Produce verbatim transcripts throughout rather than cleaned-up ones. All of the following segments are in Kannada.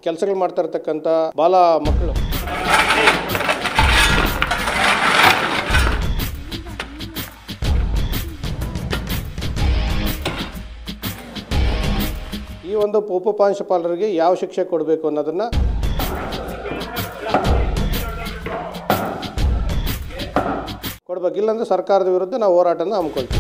ಕೆಲಸಗಳು ಮಾಡ್ತಾ ಇರತಕ್ಕಂತ ಬಾಲ ಮಕ್ಕಳು ಈ ಒಂದು ಉಪಪ್ರಾಂಶುಪಾಲರಿಗೆ ಯಾವ ಶಿಕ್ಷೆ ಕೊಡಬೇಕು ಅನ್ನೋದನ್ನ ಕೊಡಬೇಕು. ಇಲ್ಲಾಂದ್ರೆ ಸರ್ಕಾರದ ವಿರುದ್ಧ ನಾವು ಹೋರಾಟನ ಹಮ್ಮಿಕೊಳ್ತೀವಿ.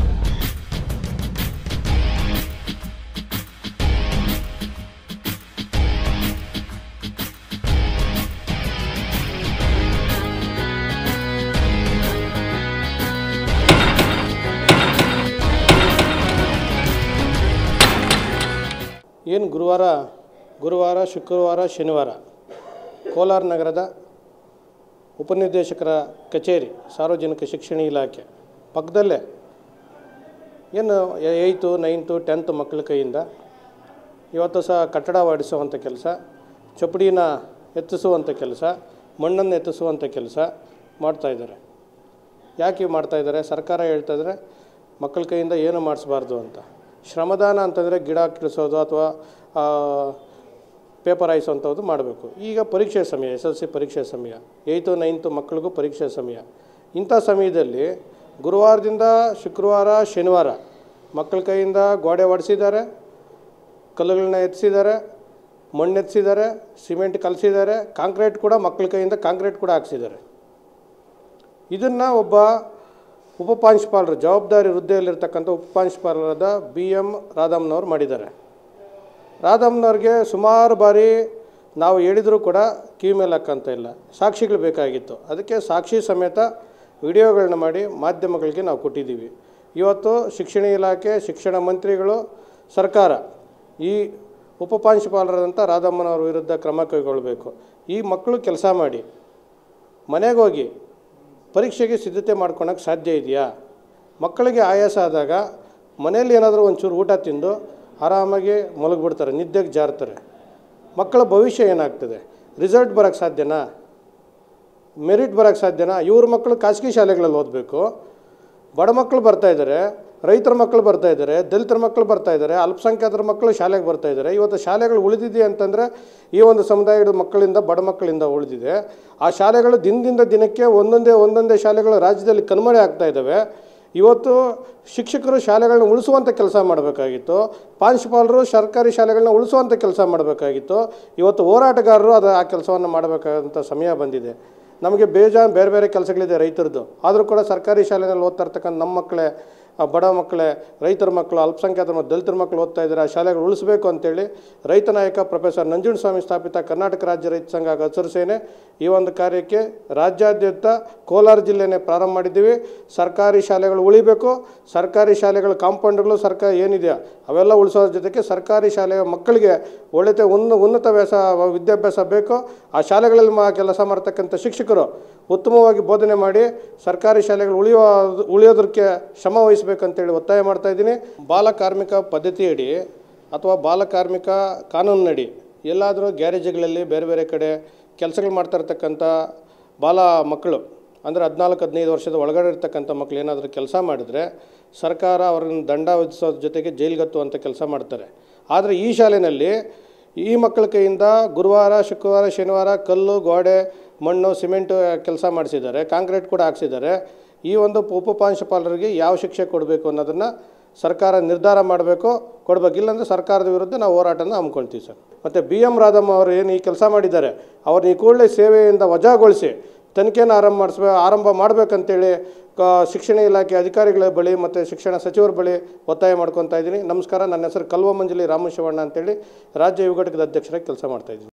ಏನು ಗುರುವಾರ ಗುರುವಾರ ಶುಕ್ರವಾರ ಶನಿವಾರ ಕೋಲಾರ ನಗರದ ಉಪನಿರ್ದೇಶಕರ ಕಚೇರಿ ಸಾರ್ವಜನಿಕ ಶಿಕ್ಷಣ ಇಲಾಖೆ ಪಕ್ಕದಲ್ಲೇ ಏನು ಏಯ್ತು ನೈನ್ತು ಟೆಂತ್ ಮಕ್ಕಳ ಕೈಯಿಂದ ಇವತ್ತು ಸಹ ಕಟ್ಟಡ ಹೊಡಿಸುವಂಥ ಕೆಲಸ, ಚಪ್ಪಡಿನ ಎತ್ತಿಸುವಂಥ ಕೆಲಸ, ಮಣ್ಣನ್ನು ಎತ್ತಿಸುವಂಥ ಕೆಲಸ ಮಾಡ್ತಾಯಿದ್ದಾರೆ. ಯಾಕೆ ಮಾಡ್ತಾಯಿದ್ದಾರೆ? ಸರ್ಕಾರ ಹೇಳ್ತಾಯಿದ್ರೆ ಮಕ್ಕಳ ಕೈಯಿಂದ ಏನು ಮಾಡಿಸ್ಬಾರ್ದು ಅಂತ. ಶ್ರಮದಾನ ಅಂತಂದರೆ ಗಿಡ ಕಿಳಿಸೋದು ಅಥವಾ ಪೇಪರ್ ಹಾಯಿಸೋವಂಥದ್ದು ಮಾಡಬೇಕು. ಈಗ ಪರೀಕ್ಷೆ ಸಮಯ, ಎಸ್ ಎಲ್ ಸಿ ಪರೀಕ್ಷೆ ಸಮಯ, ಏಯ್ತು ನೈನ್ತು ಮಕ್ಕಳಿಗೂ ಪರೀಕ್ಷೆ ಸಮಯ. ಇಂಥ ಸಮಯದಲ್ಲಿ ಗುರುವಾರದಿಂದ ಶುಕ್ರವಾರ ಶನಿವಾರ ಮಕ್ಕಳ ಕೈಯಿಂದ ಗೋಡೆ ಹೊಡೆಸಿದ್ದಾರೆ, ಕಲ್ಲುಗಳನ್ನ ಎತ್ತಿಸಿದ್ದಾರೆ, ಮಣ್ಣು ಎತ್ತಿಸಿದ್ದಾರೆ, ಸಿಮೆಂಟ್ ಕಲಸಿದ್ದಾರೆ, ಕಾಂಕ್ರೀಟ್ ಕೂಡ ಮಕ್ಕಳ ಕೈಯಿಂದ ಕಾಂಕ್ರೀಟ್ ಕೂಡ ಹಾಕ್ಸಿದ್ದಾರೆ. ಇದನ್ನು ಒಬ್ಬ ಉಪಪ್ರಾಂಶುಪಾಲರು ಜವಾಬ್ದಾರಿ ಹುದ್ದೆಯಲ್ಲಿರ್ತಕ್ಕಂಥ ಉಪಪ್ರಾಂಶುಪಾಲರಾದ ಬಿ ಎಮ್ ರಾಧಮ್ಮನವ್ರು ಮಾಡಿದ್ದಾರೆ. ರಾಧಮ್ಮನವ್ರಿಗೆ ಸುಮಾರು ಬಾರಿ ನಾವು ಹೇಳಿದರೂ ಕೂಡ ಕಿವಿ ಮೇಲೆ ಹಾಕಂತ ಇಲ್ಲ. ಸಾಕ್ಷಿಗಳು ಬೇಕಾಗಿತ್ತು. ಅದಕ್ಕೆ ಸಾಕ್ಷಿ ಸಮೇತ ವಿಡಿಯೋಗಳನ್ನ ಮಾಡಿ ಮಾಧ್ಯಮಗಳಿಗೆ ನಾವು ಕೊಟ್ಟಿದ್ದೀವಿ. ಇವತ್ತು ಶಿಕ್ಷಣ ಇಲಾಖೆ, ಶಿಕ್ಷಣ ಮಂತ್ರಿಗಳು, ಸರ್ಕಾರ ಈ ಉಪಪ್ರಾಂಶುಪಾಲರಾದಂಥ ರಾಧಮ್ಮನವ್ರ ವಿರುದ್ಧ ಕ್ರಮ ಕೈಗೊಳ್ಳಬೇಕು. ಈ ಮಕ್ಕಳು ಕೆಲಸ ಮಾಡಿ ಮನೆಗೆ ಹೋಗಿ ಪರೀಕ್ಷೆಗೆ ಸಿದ್ಧತೆ ಮಾಡ್ಕೊಳಕ್ಕೆ ಸಾಧ್ಯ ಇದೆಯಾ? ಮಕ್ಕಳಿಗೆ ಆಯಾಸ ಆದಾಗ ಮನೆಯಲ್ಲಿ ಏನಾದರೂ ಒಂಚೂರು ಊಟ ತಿಂದು ಆರಾಮಾಗಿ ಮಲಗಿಬಿಡ್ತಾರೆ, ನಿದ್ದೆಗೆ ಜಾರ್ತಾರೆ. ಮಕ್ಕಳ ಭವಿಷ್ಯ ಏನಾಗ್ತದೆ? ರಿಸಲ್ಟ್ ಬರೋಕ್ಕೆ ಸಾಧ್ಯನಾ? ಮೆರಿಟ್ ಬರೋಕ್ಕೆ ಸಾಧ್ಯನಾ? ಇವ್ರ ಮಕ್ಕಳು ಖಾಸಗಿ ಶಾಲೆಗಳಲ್ಲಿ ಓದಬೇಕು. ಬಡ ಮಕ್ಕಳು ಬರ್ತಾಯಿದ್ದಾರೆ, ರೈತರ ಮಕ್ಕಳು ಬರ್ತಾಯಿದ್ದಾರೆ, ದಲಿತರ ಮಕ್ಕಳು ಬರ್ತಾಯಿದ್ದಾರೆ, ಅಲ್ಪಸಂಖ್ಯಾತರ ಮಕ್ಕಳು ಶಾಲೆಗೆ ಬರ್ತಾಯಿದ್ದಾರೆ. ಇವತ್ತು ಶಾಲೆಗಳು ಉಳಿದಿದೆ ಅಂತಂದರೆ ಈ ಒಂದು ಸಮುದಾಯದ ಮಕ್ಕಳಿಂದ, ಬಡ ಮಕ್ಕಳಿಂದ ಉಳಿದಿದೆ. ಆ ಶಾಲೆಗಳು ದಿನದಿಂದ ದಿನಕ್ಕೆ ಒಂದೊಂದೇ ಒಂದೊಂದೇ ಶಾಲೆಗಳು ರಾಜ್ಯದಲ್ಲಿ ಕಣ್ಮರೆ ಆಗ್ತಾ ಇದ್ದಾವೆ. ಇವತ್ತು ಶಿಕ್ಷಕರು ಶಾಲೆಗಳನ್ನ ಉಳಿಸುವಂಥ ಕೆಲಸ ಮಾಡಬೇಕಾಗಿತ್ತು. ಪ್ರಾಂಶುಪಾಲರು ಸರ್ಕಾರಿ ಶಾಲೆಗಳನ್ನ ಉಳಿಸುವಂಥ ಕೆಲಸ ಮಾಡಬೇಕಾಗಿತ್ತು. ಇವತ್ತು ಹೋರಾಟಗಾರರು ಅದು ಆ ಕೆಲಸವನ್ನು ಮಾಡಬೇಕಾದಂಥ ಸಮಯ ಬಂದಿದೆ. ನಮಗೆ ಬೇಜಾನ್ ಬೇರೆ ಬೇರೆ ಕೆಲಸಗಳಿದೆ ರೈತರದ್ದು. ಆದರೂ ಕೂಡ ಸರ್ಕಾರಿ ಶಾಲೆಯಲ್ಲಿ ಓದ್ತಾ ಇರ್ತಕ್ಕಂಥ ನಮ್ಮ ಮಕ್ಕಳೇ, ಬಡ ಮಕ್ಕಳೇ, ರೈತರ ಮಕ್ಕಳು, ಅಲ್ಪಸಂಖ್ಯಾತರ ಮತ್ತು ದಲಿತರ ಮಕ್ಕಳು ಓದ್ತಾ ಇದ್ದಾರೆ. ಆ ಶಾಲೆಗಳು ಉಳಿಸಬೇಕು ಅಂತೇಳಿ ರೈತ ನಾಯಕ ಪ್ರೊಫೆಸರ್ ನಂಜುಂಡಸ್ವಾಮಿ ಸ್ಥಾಪಿತ ಕರ್ನಾಟಕ ರಾಜ್ಯ ರೈತ ಸಂಘ ಹಸಿರು ಸೇನೆ ಈ ಒಂದು ಕಾರ್ಯಕ್ಕೆ ರಾಜ್ಯಾದ್ಯಂತ ಕೋಲಾರ ಜಿಲ್ಲೆನೇ ಪ್ರಾರಂಭ ಮಾಡಿದ್ದೀವಿ. ಸರ್ಕಾರಿ ಶಾಲೆಗಳು ಉಳಿಬೇಕು. ಸರ್ಕಾರಿ ಶಾಲೆಗಳ ಕಾಂಪೌಂಡ್ಗಳು ಸರ್ಕಾರ ಏನಿದೆಯಾ ಅವೆಲ್ಲ ಉಳಿಸೋದ್ರ ಜೊತೆಗೆ ಸರ್ಕಾರಿ ಶಾಲೆಯ ಮಕ್ಕಳಿಗೆ ಒಳ್ಳೆಯ ಉನ್ನ ಉನ್ನತ ವ್ಯಾಸ ವಿದ್ಯಾಭ್ಯಾಸ ಬೇಕು. ಆ ಶಾಲೆಗಳಲ್ಲಿ ಮಾ ಕೆಲಸ ಮಾಡ್ತಕ್ಕಂಥ ಶಿಕ್ಷಕರು ಉತ್ತಮವಾಗಿ ಬೋಧನೆ ಮಾಡಿ ಸರ್ಕಾರಿ ಶಾಲೆಗಳು ಉಳಿಯೋ ಉಳಿಯೋದಕ್ಕೆ ಶ್ರಮ ವಹಿಸಬೇಕಂತೇಳಿ ಒತ್ತಾಯ ಮಾಡ್ತಾಯಿದ್ದೀನಿ. ಬಾಲ ಕಾರ್ಮಿಕ ಪದ್ಧತಿಯಡಿ ಅಥವಾ ಬಾಲ ಕಾರ್ಮಿಕ ಕಾನೂನಿನಡಿ ಎಲ್ಲಾದರೂ ಗ್ಯಾರೇಜ್ಗಳಲ್ಲಿ ಬೇರೆ ಬೇರೆ ಕಡೆ ಕೆಲಸಗಳು ಮಾಡ್ತಾ ಇರ್ತಕ್ಕಂಥ ಬಾಲ ಮಕ್ಕಳು ಅಂದರೆ ಹದಿನಾಲ್ಕು ಹದಿನೈದು ವರ್ಷದ ಒಳಗಡೆ ಇರ್ತಕ್ಕಂಥ ಮಕ್ಕಳು ಏನಾದರೂ ಕೆಲಸ ಮಾಡಿದರೆ ಸರ್ಕಾರ ಅವ್ರನ್ನ ದಂಡ ವಿಧಿಸೋದ್ರ ಜೊತೆಗೆ ಜೈಲಿಗೆ ಹತ್ತುವಂಥ ಕೆಲಸ ಮಾಡ್ತಾರೆ. ಆದರೆ ಈ ಶಾಲೆಯಲ್ಲಿ ಈ ಮಕ್ಕಳ ಕೈಯಿಂದ ಗುರುವಾರ ಶುಕ್ರವಾರ ಶನಿವಾರ ಕಲ್ಲು, ಗೋಡೆ, ಮಣ್ಣು, ಸಿಮೆಂಟು ಕೆಲಸ ಮಾಡಿಸಿದ್ದಾರೆ, ಕಾಂಕ್ರೀಟ್ ಕೂಡ ಹಾಕ್ಸಿದ್ದಾರೆ. ಈ ಒಂದು ಉಪಪ್ರಾಂಶುಪಾಲರಿಗೆ ಯಾವ ಶಿಕ್ಷೆ ಕೊಡಬೇಕು ಅನ್ನೋದನ್ನು ಸರ್ಕಾರ ನಿರ್ಧಾರ ಮಾಡಬೇಕು, ಕೊಡಬೇಕು. ಇಲ್ಲಾಂದರೆ ಸರ್ಕಾರದ ವಿರುದ್ಧ ನಾವು ಹೋರಾಟನ ಹಮ್ಮಿಕೊಳ್ತೀವಿ ಸರ್. ಮತ್ತು ಬಿ ಎಮ್ ರಾಧಮ್ಮ ಅವರು ಏನು ಈ ಕೆಲಸ ಮಾಡಿದ್ದಾರೆ ಅವ್ರನ್ನ ಈ ಕೂಡಲೇ ಸೇವೆಯಿಂದ ವಜಾಗೊಳಿಸಿ ತನಿಖೆಯನ್ನು ಆರಂಭ ಮಾಡಿಸ್ಬೇ ಆರಂಭ ಮಾಡಬೇಕಂತೇಳಿ ಶಿಕ್ಷಣ ಇಲಾಖೆ ಅಧಿಕಾರಿಗಳ ಬಳಿ ಮತ್ತು ಶಿಕ್ಷಣ ಸಚಿವರ ಬಳಿ ಒತ್ತಾಯ ಮಾಡ್ಕೊತಾ ಇದ್ದೀನಿ. ನಮಸ್ಕಾರ. ನನ್ನ ಹೆಸರು ಕಲ್ವ ಮಂಜಲಿ ರಾಮಶಿವಣ್ಣ ಅಂತೇಳಿ ರಾಜ್ಯ ಯುವ ಘಟಕದ ಅಧ್ಯಕ್ಷರಾಗಿ ಕೆಲಸ ಮಾಡ್ತಾಯಿದ್ದೀನಿ.